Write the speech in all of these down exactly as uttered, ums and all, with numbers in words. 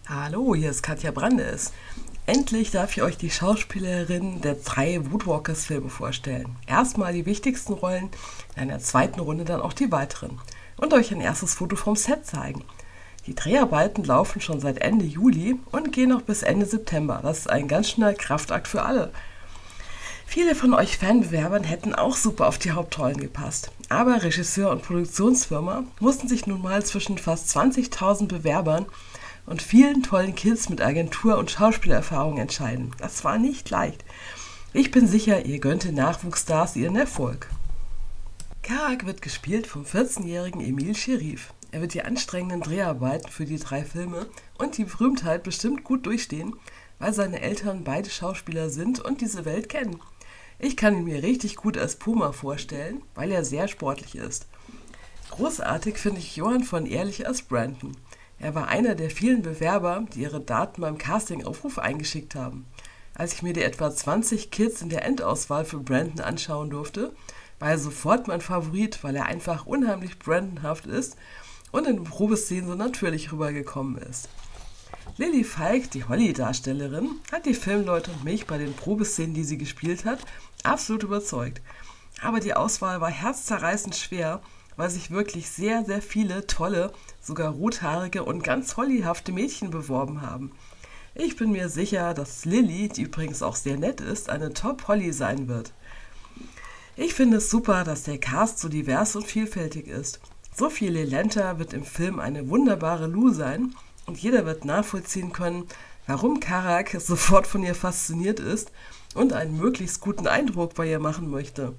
Hallo, hier ist Katja Brandes. Endlich darf ich euch die Schauspielerin der drei Woodwalkers-Filme vorstellen. Erstmal die wichtigsten Rollen, in einer zweiten Runde dann auch die weiteren. Und euch ein erstes Foto vom Set zeigen. Die Dreharbeiten laufen schon seit Ende Juli und gehen noch bis Ende September. Das ist ein ganz schöner Kraftakt für alle. Viele von euch Fanbewerbern hätten auch super auf die Hauptrollen gepasst. Aber Regisseur und Produktionsfirma mussten sich nun mal zwischen fast zwanzigtausend Bewerbern und vielen tollen Kids mit Agentur- und Schauspielerfahrung entscheiden. Das war nicht leicht. Ich bin sicher, ihr gönnt den Nachwuchsstars ihren Erfolg. Karak wird gespielt vom vierzehnjährigen Emil Sherif. Er wird die anstrengenden Dreharbeiten für die drei Filme und die Berühmtheit bestimmt gut durchstehen, weil seine Eltern beide Schauspieler sind und diese Welt kennen. Ich kann ihn mir richtig gut als Puma vorstellen, weil er sehr sportlich ist. Großartig finde ich Johann von Ehrlich als Brandon. Er war einer der vielen Bewerber, die ihre Daten beim Castingaufruf eingeschickt haben. Als ich mir die etwa zwanzig Kids in der Endauswahl für Brandon anschauen durfte, war er sofort mein Favorit, weil er einfach unheimlich Brandonhaft ist und in den Probeszenen so natürlich rübergekommen ist. Lily Falk, die Holly-Darstellerin, hat die Filmleute und mich bei den Probeszenen, die sie gespielt hat, absolut überzeugt. Aber die Auswahl war herzzerreißend schwer, weil sich wirklich sehr, sehr viele tolle, sogar rothaarige und ganz hollyhafte Mädchen beworben haben. Ich bin mir sicher, dass Lily, die übrigens auch sehr nett ist, eine Top-Holly sein wird. Ich finde es super, dass der Cast so divers und vielfältig ist. Sophie Lelenta wird im Film eine wunderbare Lou sein und jeder wird nachvollziehen können, warum Karak sofort von ihr fasziniert ist und einen möglichst guten Eindruck bei ihr machen möchte.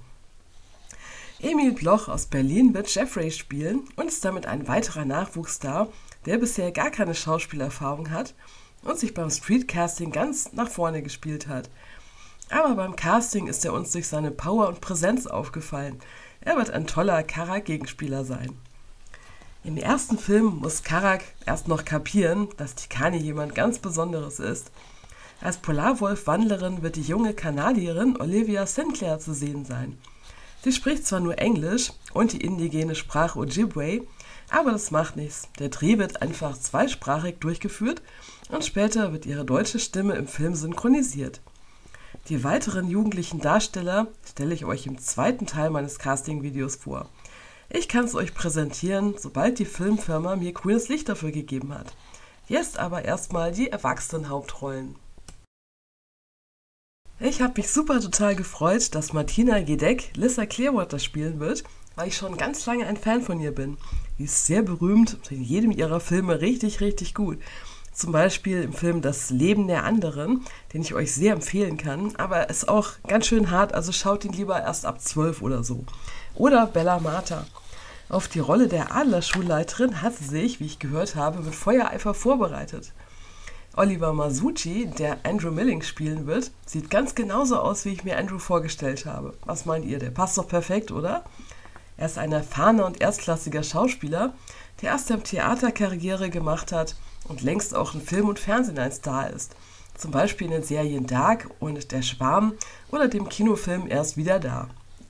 Emil Bloch aus Berlin wird Jeffrey spielen und ist damit ein weiterer Nachwuchsstar, der bisher gar keine Schauspielerfahrung hat und sich beim Streetcasting ganz nach vorne gespielt hat. Aber beim Casting ist er uns durch seine Power und Präsenz aufgefallen. Er wird ein toller Karak-Gegenspieler sein. Im ersten Film muss Karak erst noch kapieren, dass Tikani jemand ganz Besonderes ist. Als Polarwolf-Wandlerin wird die junge Kanadierin Olivia Sinclair zu sehen sein. Sie spricht zwar nur Englisch und die indigene Sprache Ojibwe, aber das macht nichts. Der Dreh wird einfach zweisprachig durchgeführt und später wird ihre deutsche Stimme im Film synchronisiert. Die weiteren jugendlichen Darsteller stelle ich euch im zweiten Teil meines Casting-Videos vor. Ich kann es euch präsentieren, sobald die Filmfirma mir grünes Licht dafür gegeben hat. Jetzt aber erstmal die erwachsenen Hauptrollen. Ich habe mich super total gefreut, dass Martina Gedeck Lissa Clearwater spielen wird, weil ich schon ganz lange ein Fan von ihr bin. Die ist sehr berühmt und in jedem ihrer Filme richtig, richtig gut. Zum Beispiel im Film Das Leben der Anderen, den ich euch sehr empfehlen kann, aber ist auch ganz schön hart, also schaut ihn lieber erst ab zwölf oder so. Oder Bella Marta. Auf die Rolle der Adlerschulleiterin hat sie sich, wie ich gehört habe, mit Feuereifer vorbereitet. Oliver Masucci, der Andrew Milling spielen wird, sieht ganz genauso aus, wie ich mir Andrew vorgestellt habe. Was meint ihr? Der passt doch perfekt, oder? Er ist ein erfahrener und erstklassiger Schauspieler, der erst im Theater Karriere gemacht hat und längst auch in Film und Fernsehen ein Star ist. Zum Beispiel in den Serien Dark und Der Schwarm oder dem Kinofilm Erst wieder da.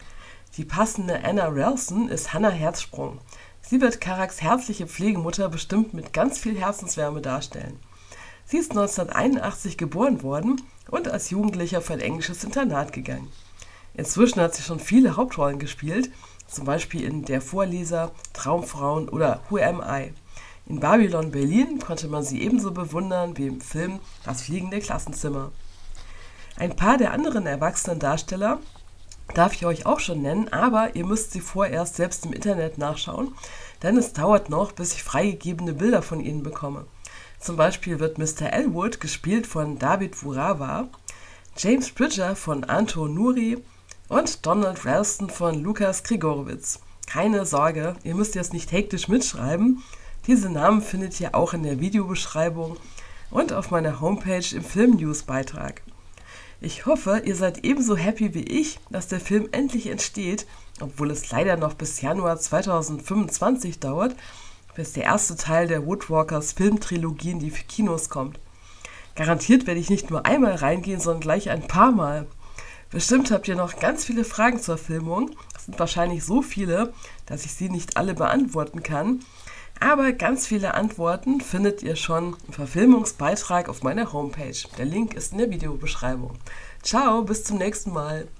Die passende Anna Ralston ist Hannah Herzsprung. Sie wird Karaks herzliche Pflegemutter bestimmt mit ganz viel Herzenswärme darstellen. Sie ist neunzehnhunderteinundachtzig geboren worden und als Jugendlicher auf ein englisches Internat gegangen. Inzwischen hat sie schon viele Hauptrollen gespielt, zum Beispiel in Der Vorleser, Traumfrauen oder Who Am I? In Babylon Berlin konnte man sie ebenso bewundern wie im Film Das fliegende Klassenzimmer. Ein paar der anderen erwachsenen Darsteller darf ich euch auch schon nennen, aber ihr müsst sie vorerst selbst im Internet nachschauen, denn es dauert noch, bis ich freigegebene Bilder von ihnen bekomme. Zum Beispiel wird Mister Elwood gespielt von David Vurawa, James Bridger von Anton Nuri und Donald Ralston von Lukas Grigorowitz. Keine Sorge, ihr müsst jetzt nicht hektisch mitschreiben. Diese Namen findet ihr auch in der Videobeschreibung und auf meiner Homepage im Film-News-Beitrag. Ich hoffe, ihr seid ebenso happy wie ich, dass der Film endlich entsteht, obwohl es leider noch bis Januar zweitausendfünfundzwanzig dauert, bis der erste Teil der Woodwalkers Filmtrilogie in die Kinos kommt. Garantiert werde ich nicht nur einmal reingehen, sondern gleich ein paar Mal. Bestimmt habt ihr noch ganz viele Fragen zur Filmung. Es sind wahrscheinlich so viele, dass ich sie nicht alle beantworten kann. Aber ganz viele Antworten findet ihr schon im Verfilmungsbeitrag auf meiner Homepage. Der Link ist in der Videobeschreibung. Ciao, bis zum nächsten Mal.